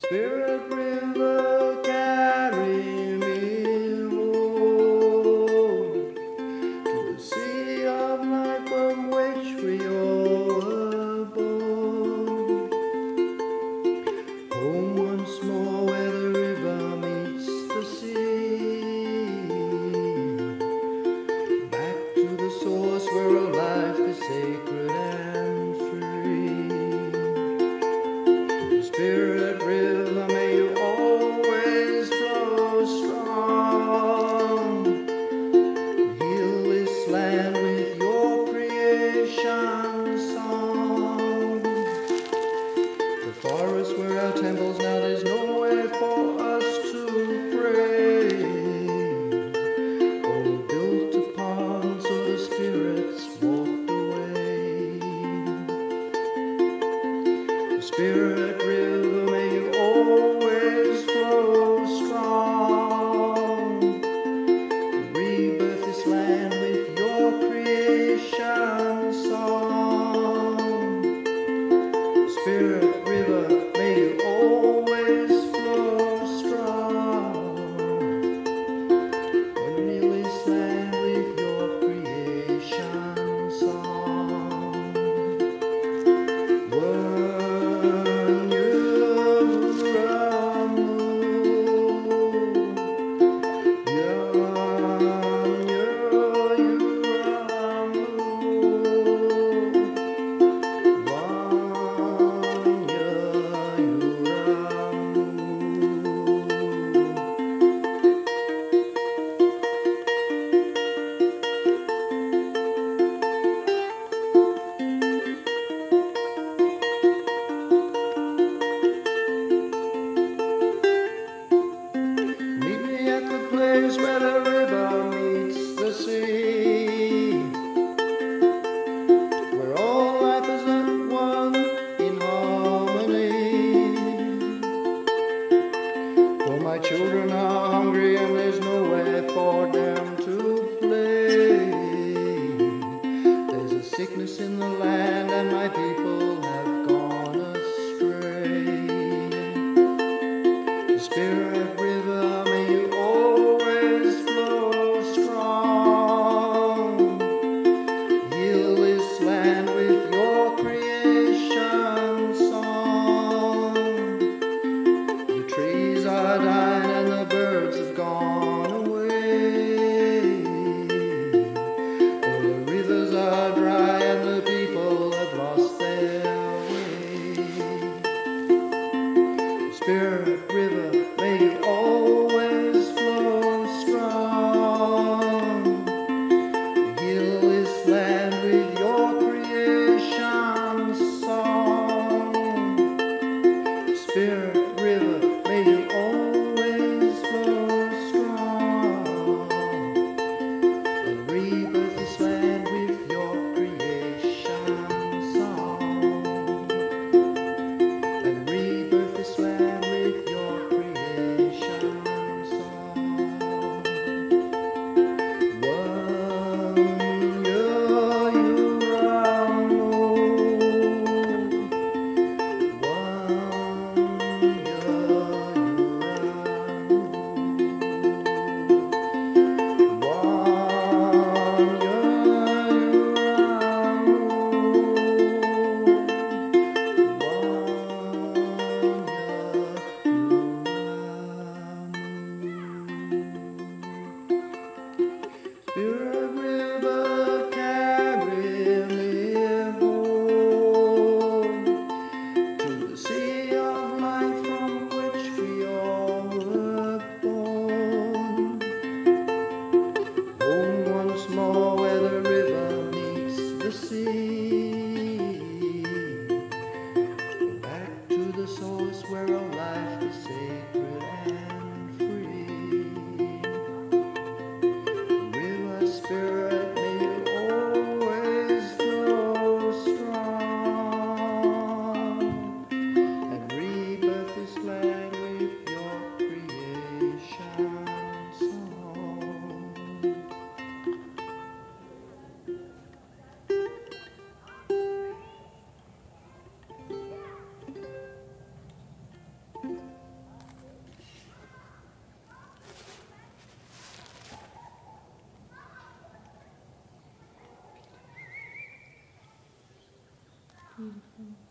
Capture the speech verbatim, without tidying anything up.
Spirit river, carry me home to the sea of life from which we all were born. Home once more where the river meets the sea. Back to the source where a life is sacred and free. Spirit river, may you always flow strong. Heal this land with your creation song. The forest where our temples, now there's nowhere for us to pray. All built upon, so the spirits walked away. The Spirit river, may you always flow strong. Rebirth this land with your creation song. Spirit river, may you always flow strong. And heal this land with your creation song. When you meet me at the place where the river meets the sea, where all life is at one in harmony. For my children are hungry and there's nowhere for them to play. There's a sickness in the land and my people have gone astray. The Spirit river, may you always flow strong. Heal this land with your creation song. The trees are dying and the birds have gone away. All the rivers are dry and the people have lost their Beautiful.